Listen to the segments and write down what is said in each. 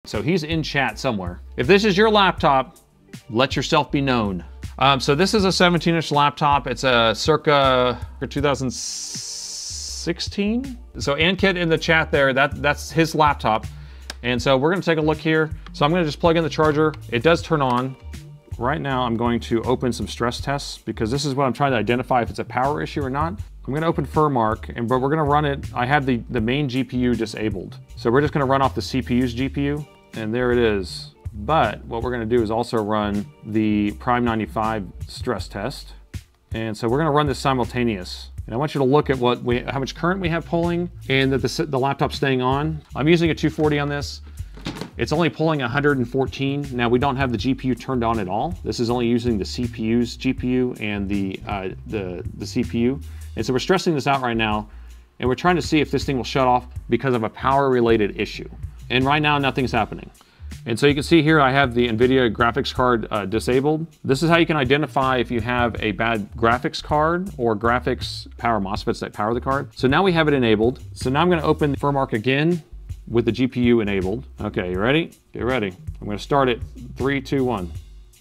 So he's in chat somewhere. If this is your laptop, let yourself be known. So this is a 17-inch laptop. It's a circa 2016. So Ankit in the chat there, that's his laptop. And so we're gonna take a look here. So I'm gonna just plug in the charger. It does turn on. Right now I'm going to open some stress tests because this is what I'm trying to identify if it's a power issue or not. I'm gonna open Furmark, but we're gonna run it. I have the main GPU disabled. So we're just gonna run off the CPU's GPU, and there it is. But what we're gonna do is also run the Prime 95 stress test. And so we're gonna run this simultaneous. And I want you to look at how much current we have pulling and that the laptop's staying on. I'm using a 240 on this. It's only pulling 114. Now we don't have the GPU turned on at all. This is only using the CPU's GPU and the CPU. And so we're stressing this out right now, and we're trying to see if this thing will shut off because of a power-related issue. And right now, nothing's happening. And so you can see here, I have the NVIDIA graphics card disabled. This is how you can identify if you have a bad graphics card or graphics power MOSFETs that power the card. So now we have it enabled. So now I'm gonna open the Furmark again with the GPU enabled. Okay, you ready? Get ready. I'm gonna start it, 3, 2, 1.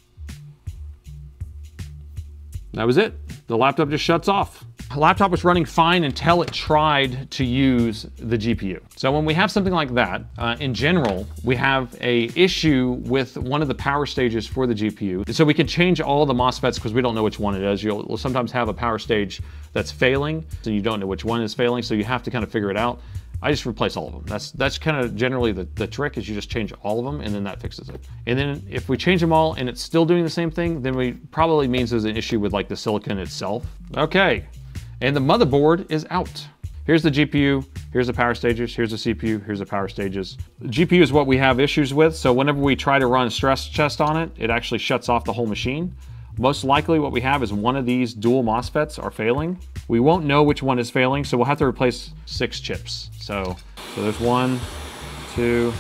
That was it. The laptop just shuts off. The laptop was running fine until it tried to use the GPU. So when we have something like that, in general, we have a issue with one of the power stages for the GPU. So we can change all the MOSFETs because we don't know which one it is. You'll sometimes have a power stage that's failing, so you don't know which one is failing, so you have to kind of figure it out. I just replace all of them. That's kind of generally the trick, is you just change all of them and then that fixes it. And then if we change them all and it's still doing the same thing, then we probably means there's an issue with like the silicon itself. Okay, and the motherboard is out. Here's the GPU, here's the power stages, here's the CPU, here's the power stages. The GPU is what we have issues with, so whenever we try to run a stress test on it, it actually shuts off the whole machine. Most likely what we have is one of these dual MOSFETs are failing. We won't know which one is failing, so we'll have to replace 6 chips. So there's 1, 2.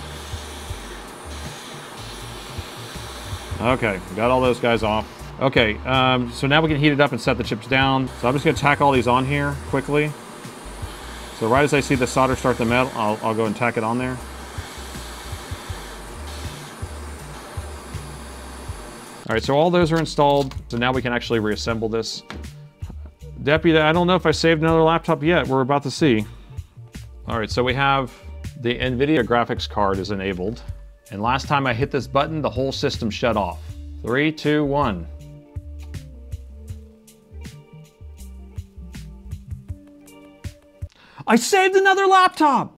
Okay, got all those guys off. Okay, so now we can heat it up and set the chips down. So I'm just gonna tack all these on here quickly. So right as I see the solder start to melt, I'll go and tack it on there. All right, so all those are installed. So now we can actually reassemble this. Deputy, I don't know if I saved another laptop yet. We're about to see. All right, so we have the NVIDIA graphics card is enabled. And last time I hit this button, the whole system shut off. 3, 2, 1. I saved another laptop!